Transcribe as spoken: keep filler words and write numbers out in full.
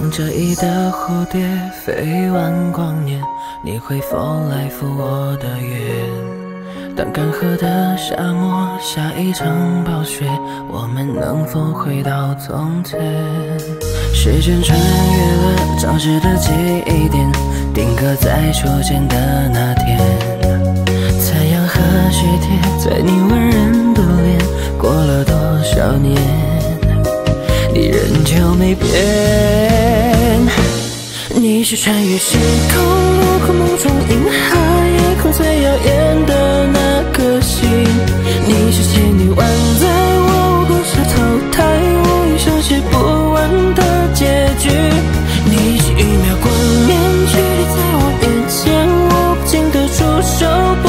像这一的蝴蝶飞万光年，你会否来赴我的约？当干涸的沙漠下一场暴雪，我们能否回到从前？时间穿越了早知的记忆点，定格在初见的那天。太阳和雪贴在你温润的脸，过了多少年，你仍旧没变。你是穿越时空路过梦中银河夜空最耀眼的那颗星，你是仙女万载我无故下投胎，我遇上写不完的结局。你是一秒光年，距离在我眼前，我不禁的出手。